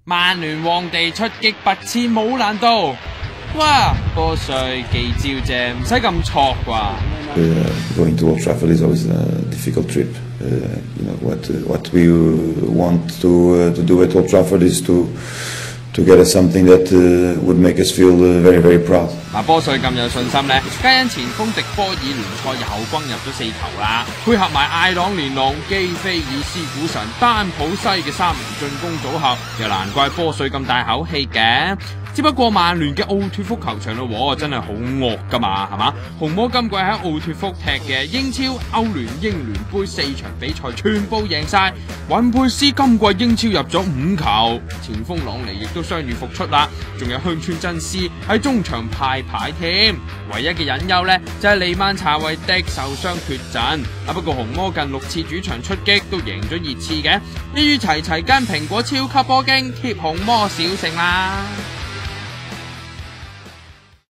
曼聯皇地出擊拔刺冇難度，哇！波帥記招啫，唔使咁挫啩。 Going to Old Trafford is always a difficult trip. What we want to do at Old Trafford is to get us something that would make us feel very, very proud. 波帥咁有信心呢，皆因前鋒迪波爾聯賽又轟入咗4球啦，配合埋艾朗連奴、基菲爾斯股神、丹普西嘅3名進攻組合，又難怪波帥咁大口氣嘅。只不過曼聯嘅奧脱福球場咯，真係好惡噶嘛，係嘛？紅魔今季喺奧脱福踢嘅英超、歐聯、英聯杯4場比賽全部贏晒。雲佩斯今季英超入咗5球，前鋒朗尼亦都傷愈復出啦，仲有香川真司喺中場派牌添。唯一嘅隱憂呢，就係利曼查維迪受傷缺陣。不過紅魔近6次主場出擊都贏咗熱刺嘅，一於齊齊跟蘋果超級波經貼紅魔小勝啦。